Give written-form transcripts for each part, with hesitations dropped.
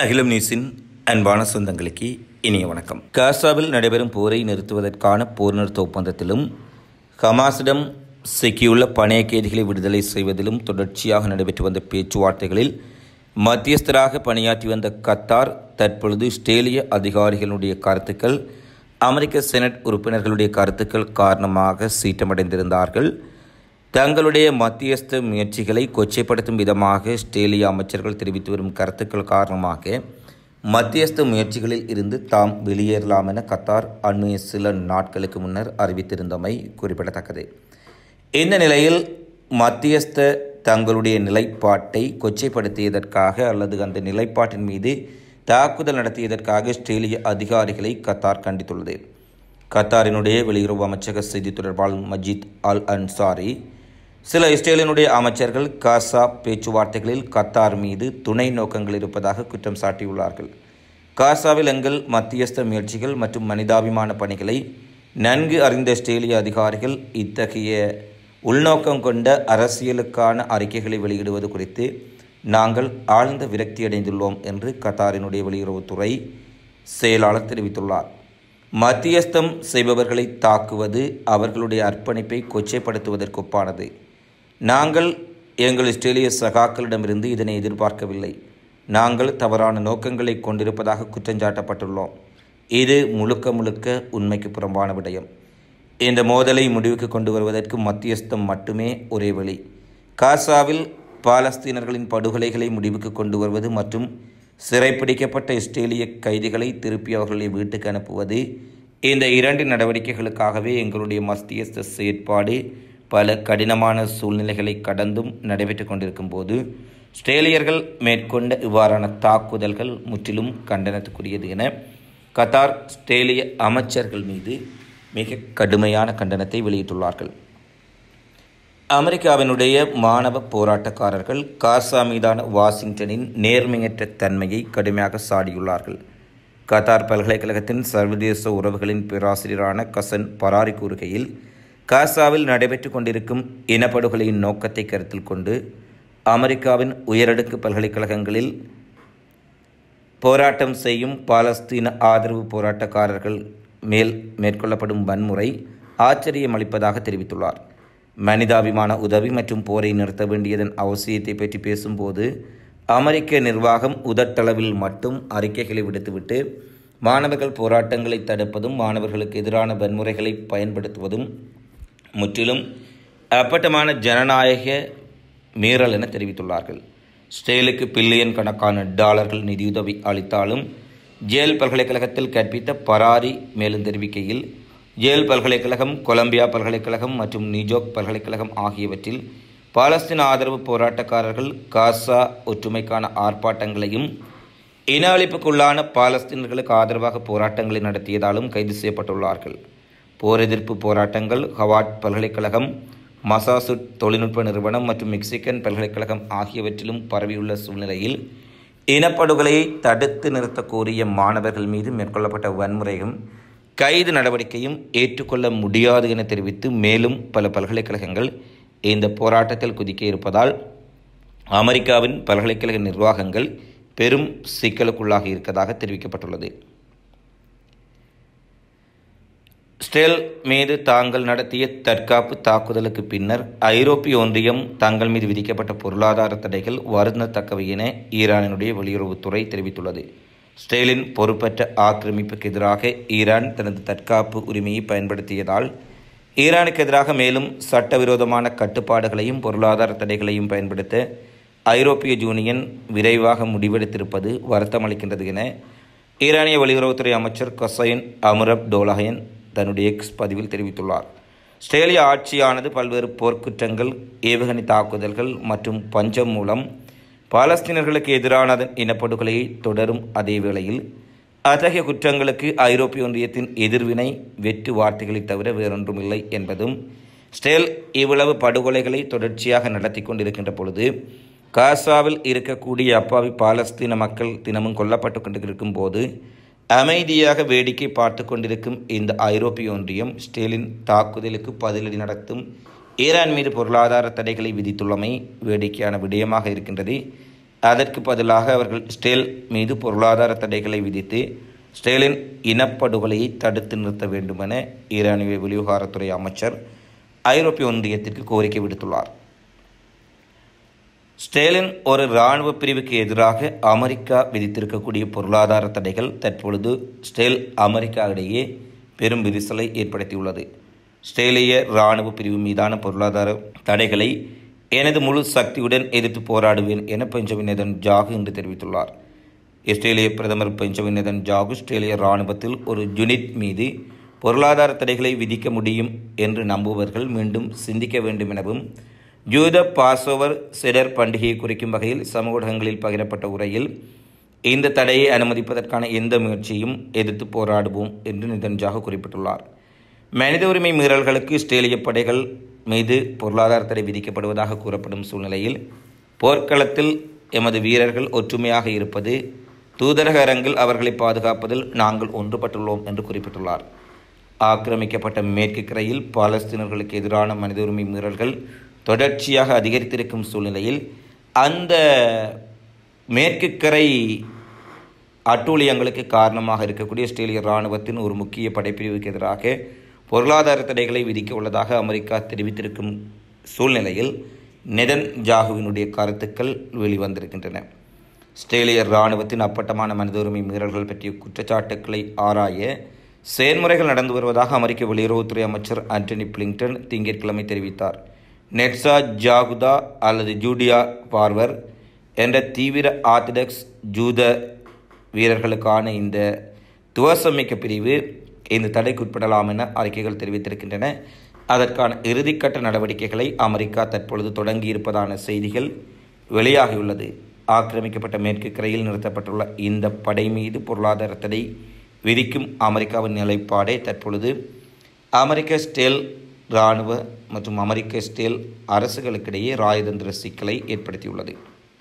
அகிலம் நியூஸின் அன்பான சொந்தங்களுக்கு இனிய வணக்கம். காசாவில் நடைபெறும் போரை நிறுத்துவதற்கான போர் நிறுத்த ஒப்பந்தத்திலும் ஹமாஸிடம் சிக்கியுள்ள பணைய கைதிகளை விடுதலை செய்வதிலும் தொடர்ச்சியாக நடைபெற்று வந்த பேச்சுவார்த்தைகளில் மத்தியஸ்தராக பணியாற்றி வந்த கத்தார் தற்பொழுது இஸ்ரேலிய அதிகாரிகளுடைய கருத்துக்கள், அமெரிக்க செனட் உறுப்பினர்களுடைய கருத்துக்கள் காரணமாக சீற்றமடைந்திருந்தார்கள். தங்களுடைய மத்தியஸ்த முயற்சிகளை கொச்சைப்படுத்தும் விதமாக இஸ்ரேலிய அமைச்சர்கள் தெரிவித்து வரும் கருத்துக்கள் காரணமாக மத்தியஸ்த முயற்சிகளில் இருந்து தாம் வெளியேறலாம் என கத்தார் அண்மைய சில நாட்களுக்கு முன்னர் அறிவித்திருந்தமை குறிப்பிடத்தக்கது. இந்த நிலையில் மத்தியஸ்த தங்களுடைய நிலைப்பாட்டை கொச்சைப்படுத்தியதற்காக அல்லது அந்த நிலைப்பாட்டின் மீது தாக்குதல் நடத்தியதற்காக இஸ்ரேலிய அதிகாரிகளை கத்தார் கண்டித்துள்ளது. கத்தாரினுடைய வெளியுறவு அமைச்சக செய்தி தொடர்பாளர் மஜித் அல் அன்சாரி சில இஸ்ரேலினுடைய அமைச்சர்கள் காசா பேச்சுவார்த்தைகளில் கத்தார் மீது துணை நோக்கங்கள் இருப்பதாக குற்றம் சாட்டியுள்ளார்கள். காசாவில் எங்கள் மத்தியஸ்த முயற்சிகள் மற்றும் மனிதாபிமான பணிகளை நன்கு அறிந்த இஸ்ரேலிய அதிகாரிகள் இத்தகைய உள்நோக்கம் கொண்ட அரசியலுக்கான அறிக்கைகளை வெளியிடுவது குறித்து நாங்கள் ஆழ்ந்த விரக்தியடைந்துள்ளோம் என்று கத்தாரினுடைய வெளியுறவுத்துறை செயலாளர் தெரிவித்துள்ளார். மத்தியஸ்தம் செய்பவர்களை தாக்குவது அவர்களுடைய அர்ப்பணிப்பை கொச்சைப்படுத்துவதற்கு ஒப்பானது. நாங்கள் எங்கள் இஸ்ரேலிய சகாக்களிடமிருந்து இதனை எதிர்பார்க்கவில்லை. நாங்கள் தவறான நோக்கங்களை கொண்டிருப்பதாக குற்றஞ்சாட்டப்பட்டுள்ளோம். இது முழுக்க உண்மைக்கு புறம்பான விடயம். இந்த மோதலை முடிவுக்கு கொண்டு வருவதற்கு மத்தியஸ்தம் மட்டுமே ஒரே வழி. காசாவில் பாலஸ்தீனர்களின் படுகொலைகளை முடிவுக்கு கொண்டு வருவது மற்றும் சிறைப்பிடிக்கப்பட்ட இஸ்ரேலிய கைதிகளை திருப்பி அவர்களை வீட்டுக்கு அனுப்புவது, இந்த இரண்டு நடவடிக்கைகளுக்காகவே எங்களுடைய மத்தியஸ்த செயற்பாடு பல கடினமான சூழ்நிலைகளை கடந்தும் நடைபெற்று கொண்டிருக்கும் போது இஸ்ரேலியர்கள் மேற்கொண்ட இவ்வாறான தாக்குதல்கள் முற்றிலும் கண்டனத்துக்குரியது என கத்தார் இஸ்ரேலிய அமைச்சர்கள் மீது மிக கடுமையான கண்டனத்தை வெளியிட்டுள்ளார்கள். அமெரிக்காவினுடைய மாணவ போராட்டக்காரர்கள் காசா மீதான வாஷிங்டனின் நேர்மையற்ற தன்மையை கடுமையாக சாடியுள்ளார்கள். கத்தார் பல்கலைக்கழகத்தின் சர்வதேச உறவுகளின் பேராசிரியரான கசன் பராரி கூறுகையில், காசாவில் நடைபெற்று கொண்டிருக்கும் இனப்படுகொலையின் நோக்கத்தை கருத்தில் கொண்டு அமெரிக்காவின் உயரடுக்கு பல்கலைக்கழகங்களில் போராட்டம் செய்யும் பாலஸ்தீன ஆதரவு போராட்டக்காரர்கள் மேல் மேற்கொள்ளப்படும் வன்முறை ஆச்சரியமளிப்பதாக தெரிவித்துள்ளார். மனிதாபிமான உதவி மற்றும் போரை நிறுத்த வேண்டியதன் அவசியத்தை பற்றி பேசும்போது அமெரிக்க நிர்வாகம் உதட்டளவில் மட்டும் அறிக்கைகளை விடுத்துவிட்டு மாணவர்கள் போராட்டங்களை தடுப்பதும் மாணவர்களுக்கு எதிரான வன்முறைகளை பயன்படுத்துவதும் முற்றிலும் அப்பட்டமான ஜனநாயக மீறல் என தெரிவித்துள்ளார்கள். இஸ்ரேலுக்கு பில்லியன் கணக்கான டாலர்கள் நிதியுதவி அளித்தாலும் ஜேல் பல்கலைக்கழகத்தில் கற்பித்த பராரி மேலும் தெரிவிக்கையில், ஜேல் பல்கலைக்கழகம், கொலம்பியா பல்கலைக்கழகம் மற்றும் நியூயார்க் பல்கலைக்கழகம் ஆகியவற்றில் பாலஸ்தீன ஆதரவு போராட்டக்காரர்கள் காசா ஒற்றுமைக்கான ஆர்ப்பாட்டங்களையும் இன அழிப்புக்குள்ளான பாலஸ்தீனர்களுக்கு ஆதரவாக போராட்டங்களை நடத்தியதாலும் கைது செய்யப்பட்டுள்ளார்கள். போர் எதிர்ப்பு போராட்டங்கள் ஹவார்ட் பல்கலைக்கழகம், மசாசூட் தொழில்நுட்ப நிறுவனம் மற்றும் மெக்சிகன் பல்கலைக்கழகம் ஆகியவற்றிலும் பரவியுள்ள சூழ்நிலையில் இனப்படுகொலையை தடுத்து நிறுத்த கோரிய மாணவர்கள் மீது மேற்கொள்ளப்பட்ட வன்முறையும் கைது நடவடிக்கையும் ஏற்றுக்கொள்ள முடியாது என தெரிவித்து மேலும் பல பல்கலைக்கழகங்கள் இந்த போராட்டத்தில் குதிக்க இருப்பதால் அமெரிக்காவின் பல்கலைக்கழக நிர்வாகங்கள் பெரும் சிக்கலுக்குள்ளாகி இருப்பதாக தெரிவிக்கப்பட்டுள்ளது. இஸ்ரேல் மீது தாங்கள் நடத்திய தற்காப்பு தாக்குதலுக்கு பின்னர் ஐரோப்பிய ஒன்றியம் தங்கள் மீது விதிக்கப்பட்ட பொருளாதார தடைகள் வருந்தத்தக்கவை என ஈரானினுடைய வெளியுறவுத்துறை தெரிவித்துள்ளது. இஸ்ரேலின் பொறுப்பற்ற ஆக்கிரமிப்புக்கு எதிராக ஈரான் தனது தற்காப்பு உரிமையை பயன்படுத்தியதால் ஈரானுக்கு எதிராக மேலும் சட்டவிரோதமான கட்டுப்பாடுகளையும் பொருளாதார தடைகளையும் பயன்படுத்த ஐரோப்பிய யூனியன் விரைவாக முடிவெடுத்திருப்பது வருத்தமளிக்கின்றது என ஈரானிய வெளியுறவுத்துறை அமைச்சர் கசைன் அமுரப் டோலாயன் தன்னுடைய எக்ஸ் பதிவில் தெரிவித்துள்ளார். இஸ்ரேலிய ஆட்சியானது பல்வேறு போர்க்குற்றங்கள், ஏவுகணை தாக்குதல்கள் மற்றும் பஞ்சம் மூலம் பாலஸ்தீனர்களுக்கு எதிரான இனப்படுகொலையை தொடரும் அதே வேளையில் அத்தகைய குற்றங்களுக்கு ஐரோப்பிய ஒன்றியத்தின் எதிர்வினை வெற்று வார்த்தைகளை தவிர வேறொன்றுமில்லை என்பதும், இஸ்ரேல் இவ்வளவு படுகொலைகளை தொடர்ச்சியாக நடத்தி கொண்டிருக்கின்ற பொழுது காசாவில் இருக்கக்கூடிய அப்பாவி பாலஸ்தீன மக்கள் தினமும் கொல்லப்பட்டு கொண்டிருக்கும் போது அமைதியாக வேடிக்கை பார்த்து கொண்டிருக்கும் இந்த ஐரோப்பிய ஒன்றியம் இஸ்ரேலின் தாக்குதலுக்கு பதிலடி நடத்தும் ஈரான் மீது பொருளாதார தடைகளை விதித்துள்ளமை வேடிக்கையான விடயமாக இருக்கின்றது. அதற்கு பதிலாக அவர்கள் இஸ்ரேல் மீது பொருளாதார தடைகளை விதித்து இஸ்ரேலின் இனப்படுகொலையை தடுத்து நிறுத்த வேண்டுமென ஈரானிய வெளிவிவகாரத்துறை அமைச்சர் ஐரோப்பிய ஒன்றியத்திற்கு கோரிக்கை விடுத்துள்ளார். இஸ்ரேலின் ஒரு இராணுவ பிரிவுக்கு எதிராக அமெரிக்கா விதித்திருக்கக்கூடிய பொருளாதார தடைகள் தற்பொழுது இஸ்ரேல் அமெரிக்கா இடையே பெரும் விரிசலை ஏற்படுத்தியுள்ளது. இஸ்ரேலிய இராணுவ பிரிவு மீதான பொருளாதார தடைகளை எனது முழு சக்தியுடன் எதிர்த்து போராடுவேன் என பெஞ்சமின் நெதன்யாகு இன்று தெரிவித்துள்ளார். இஸ்ரேலிய பிரதமர் பெஞ்சமின் நெதன்யாகு இஸ்ரேலிய இராணுவத்தில் ஒரு யூனிட் மீது பொருளாதார தடைகளை விதிக்க முடியும் என்று நம்புபவர்கள் மீண்டும் சிந்திக்க வேண்டும் எனவும் யூத பாசோவர் செடர் பண்டிகையை குறிக்கும் வகையில் சமூக ஊடகங்களில் பகிரப்பட்ட உரையில் இந்த தடையை அனுமதிப்பதற்கான எந்த முயற்சியும் எதிர்த்து போராடுவோம் என்று நெதன்யாகு குறிப்பிட்டுள்ளார். மனித உரிமை மீறல்களுக்கு இஸ்ரேலிய படைகள் மீது பொருளாதார தடை விதிக்கப்படுவதாக கூறப்படும் சூழ்நிலையில் போர்க்களத்தில் எமது வீரர்கள் ஒற்றுமையாக இருப்பது, தூதரக அரங்கில் அவர்களை பாதுகாப்பதில் நாங்கள் ஒன்றுபட்டுள்ளோம் என்று குறிப்பிட்டுள்ளார். ஆக்கிரமிக்கப்பட்ட மேற்கு கரையில் பாலஸ்தீனர்களுக்கு எதிரான மனித உரிமை மீறல்கள் தொடர்ச்சியாக அதிகரித்திருக்கும் சூழ்நிலையில் அந்த மேற்கு கரை அட்டூழியங்களுக்கு காரணமாக இருக்கக்கூடிய இஸ்ரேலிய இராணுவத்தின் ஒரு முக்கிய படைப்பிரிவுக்கு எதிராக பொருளாதார தடைகளை விதிக்க உள்ளதாக அமெரிக்கா தெரிவித்திருக்கும் சூழ்நிலையில் நெதன்யாகுவினுடைய கருத்துக்கள் வெளிவந்திருக்கின்றன. இஸ்ரேலிய இராணுவத்தின் அப்பட்டமான மனித உரிமை மீறல்கள் பற்றிய குற்றச்சாட்டுக்களை ஆராய செயல்முறைகள் நடந்து வருவதாக அமெரிக்க வெளியுறவுத்துறை அமைச்சர் ஆண்டனி பிளிங்டன் திங்கட்கிழமை தெரிவித்தார். நெட்ஸா ஜாகுதா அல்லது ஜூடியா பார்வர் என்ற தீவிர ஆர்த்தடாக்ஸ் ஜூத வீரர்களுக்கான இந்த துவசமிக்க பிரிவு இந்த தடைக்குட்படலாம் என அறிக்கைகள் தெரிவித்திருக்கின்றன. அதற்கான இறுதிக்கட்ட நடவடிக்கைகளை அமெரிக்கா தற்பொழுது தொடங்கியிருப்பதான செய்திகள் வெளியாகியுள்ளது. ஆக்கிரமிக்கப்பட்ட மேற்கு கரையில் நிறுத்தப்பட்டுள்ள இந்த படை மீது பொருளாதார தடை விதிக்கும் அமெரிக்காவின் நிலைப்பாடே தற்பொழுது அமெரிக்க இஸ்ரேல் இராணுவ மற்றும் அமெரிக்க இஸ்ரேல் அரசுகளுக்கிடையே ராஜதந்திர சிக்கலை ஏற்படுத்தியுள்ளது.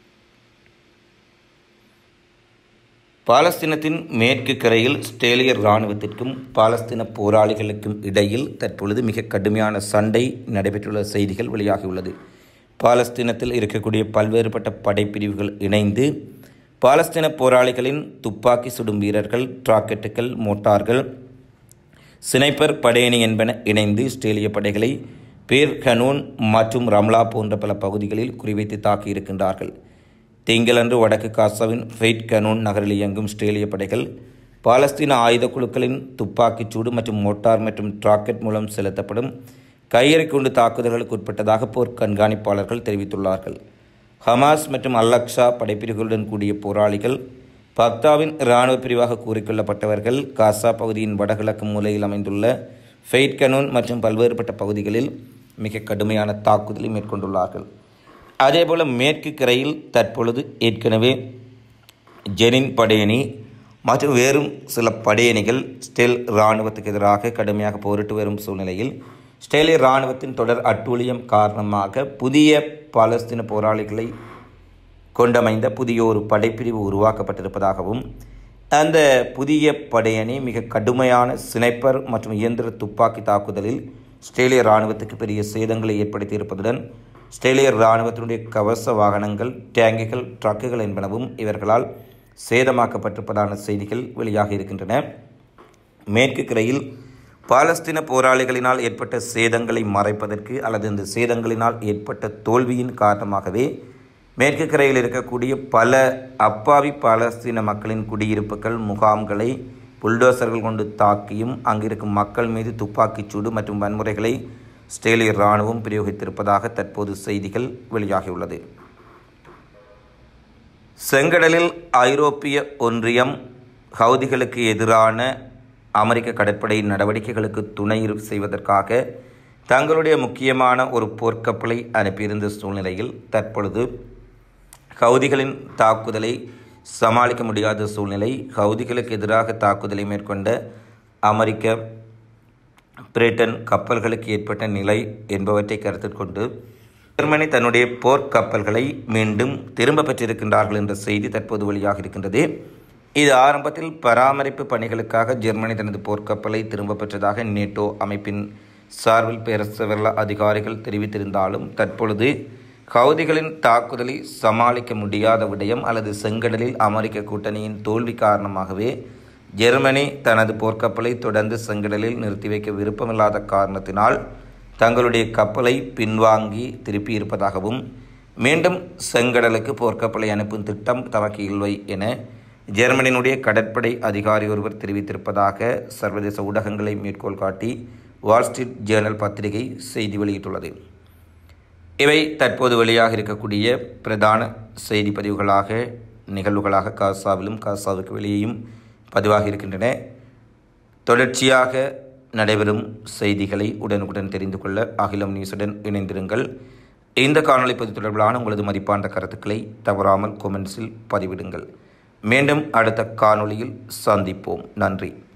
பாலஸ்தீனத்தின் மேற்கு கரையில் இஸ்ரேலிய இராணுவத்திற்கும் பாலஸ்தீன போராளிகளுக்கும் இடையில் தற்பொழுது மிக கடுமையான சண்டை நடைபெற்றுள்ள செய்திகள் வெளியாகியுள்ளது. பாலஸ்தீனத்தில் இருக்கக்கூடிய பல்வேறுபட்ட படைப்பிரிவுகள் இணைந்து பாலஸ்தீன போராளிகளின் துப்பாக்கி சுடும் வீரர்கள், ராக்கெட்டுகள், மோட்டார்கள், ஸ்னைப்பர் படையணி என்பன இணைந்து இஸ்ரேலிய படைகளை பேர் கனூன் மற்றும் ரம்லா போன்ற பல பகுதிகளில் குறிவைத்து தாக்கியிருக்கின்றார்கள். திங்களன்று வடக்கு காசாவின் ஃபெய்ட் கனூன் நகரில் இயங்கும் இஸ்ரேலிய படைகள் பாலஸ்தீன ஆயுத குழுக்களின் துப்பாக்கிச்சூடு மற்றும் மோட்டார் மற்றும் ராக்கெட் மூலம் செலுத்தப்படும் கையெறி தாக்குதல்களுக்கு உட்பட்டதாக போர் கண்காணிப்பாளர்கள் தெரிவித்துள்ளார்கள். ஹமாஸ் மற்றும் அல்-அக்ஸா படைப்பிரிவுகளுடன் கூடிய போராளிகள், பக்தாவின் இராணுவ பிரிவாக கூறிக்கொள்ளப்பட்டவர்கள் காசா பகுதியின் வடகிழக்கு மூலையில் அமைந்துள்ள ஃபெய்ட் கனூன் மற்றும் பல்வேறுபட்ட பகுதிகளில் மிக கடுமையான தாக்குதலை மேற்கொண்டுள்ளார்கள். அதேபோல் மேற்கு கரையில் தற்பொழுது ஏற்கனவே ஜெனின் படையணி மற்றும் வேறும் சில படையணிகள் இஸ்ரேல் இராணுவத்துக்கு எதிராக கடுமையாக போரிட்டு வரும் சூழ்நிலையில் இஸ்ரேலிய இராணுவத்தின் தொடர் அட்டூழியம் காரணமாக புதிய பாலஸ்தீன போராளிகளை கொண்டமைந்த புதிய ஒரு படைப்பிரிவு உருவாக்கப்பட்டிருப்பதாகவும் அந்த புதிய படையணி மிக கடுமையான ஸ்னைப்பர் மற்றும் இயந்திர துப்பாக்கி தாக்குதலில் இஸ்ரேலிய இராணுவத்துக்கு பெரிய சேதங்களை ஏற்படுத்தியிருப்பதுடன் இஸ்ரேலிய இராணுவத்தினுடைய கவச வாகனங்கள், டேங்குகள், ட்ரக்குகள் என்பனவும் இவர்களால் சேதமாக்கப்பட்டிருப்பதான செய்திகள் வெளியாக இருக்கின்றன. மேற்கு கரையில் பாலஸ்தீன போராளிகளினால் ஏற்பட்ட சேதங்களை மறைப்பதற்கு அல்லது இந்த சேதங்களினால் ஏற்பட்ட தோல்வியின் காரணமாகவே மேற்கு கரையில் இருக்கக்கூடிய பல அப்பாவி பாலஸ்தீன மக்களின் குடியிருப்புகள், முகாம்களை புல்டோசர்கள் கொண்டு தாக்கியும் அங்கிருக்கும் மக்கள் மீது துப்பாக்கிச்சூடு மற்றும் வன்முறைகளை இஸ்ரேலிய இராணுவம் பிரயோகித்திருப்பதாக தற்போது செய்திகள் வெளியாகியுள்ளது. செங்கடலில் ஐரோப்பிய ஒன்றியம் ஹவுதிகளுக்கு எதிரான அமெரிக்க கடற்படை நடவடிக்கைகளுக்கு துணை செய்வதற்காக தங்களுடைய முக்கியமான ஒரு போர்க்கப்பலை அனுப்பியிருந்த சூழ்நிலையில் தற்பொழுது ஹவுதிகளின் தாக்குதலை சமாளிக்க முடியாத சூழ்நிலை, ஹவுதிகளுக்கு எதிராக தாக்குதலை மேற்கொண்ட அமெரிக்க, பிரிட்டன் கப்பல்களுக்கு ஏற்பட்ட நிலை என்பவற்றை கருத்தில் கொண்டு ஜெர்மனி தன்னுடைய போர்க்கப்பல்களை மீண்டும் திரும்ப பெற்றிருக்கின்றார்கள் என்ற செய்தி தற்போது வெளியாக இருக்கின்றது. இது ஆரம்பத்தில் பராமரிப்பு பணிகளுக்காக ஜெர்மனி தனது போர்க்கப்பலை திரும்ப பெற்றதாக நேட்டோ அமைப்பின் சார்பில் பேரரசு அதிகாரிகள் தெரிவித்திருந்தாலும் தற்பொழுது ஹவுதிகளின் தாக்குதலை சமாளிக்க முடியாத விடயம் அல்லது செங்கடலில் அமெரிக்க கூட்டணியின் தோல்வி காரணமாகவே ஜெர்மனி தனது போர்க்கப்பலை தொடர்ந்து செங்கடலில் நிறுத்தி வைக்க விருப்பமில்லாத காரணத்தினால் தங்களுடைய கப்பலை பின்வாங்கி திருப்பி இருப்பதாகவும் மீண்டும் செங்கடலுக்கு போர்க்கப்பலை அனுப்பும் திட்டம் தமக்கு இல்லை என ஜெர்மனியினுடைய கடற்படை அதிகாரி ஒருவர் தெரிவித்திருப்பதாக சர்வதேச ஊடகங்களை மேற்கோள் காட்டி வால் ஸ்ட்ரீட் ஜேர்னல் பத்திரிகை செய்தி வெளியிட்டுள்ளது. இவை தற்போது வெளியாக இருக்கக்கூடிய பிரதான செய்தி பதிவுகளாக நிகழ்வுகளாக காசாவிலும் காசாவுக்கு வெளியேயும் பதிவாக இருக்கின்றன. தொடர்ச்சியாக நடைபெறும் செய்திகளை உடனுக்குடன் தெரிந்து கொள்ள அகிலம் நியூஸுடன் இணைந்திருங்கள். இந்த காணொளி பதிவு தொடர்பிலான உங்களது மதிப்பான கருத்துக்களை தவறாமல் கொமெண்ட்ஸில் பதிவிடுங்கள். மீண்டும் அடுத்த காணொளியில் சந்திப்போம். நன்றி.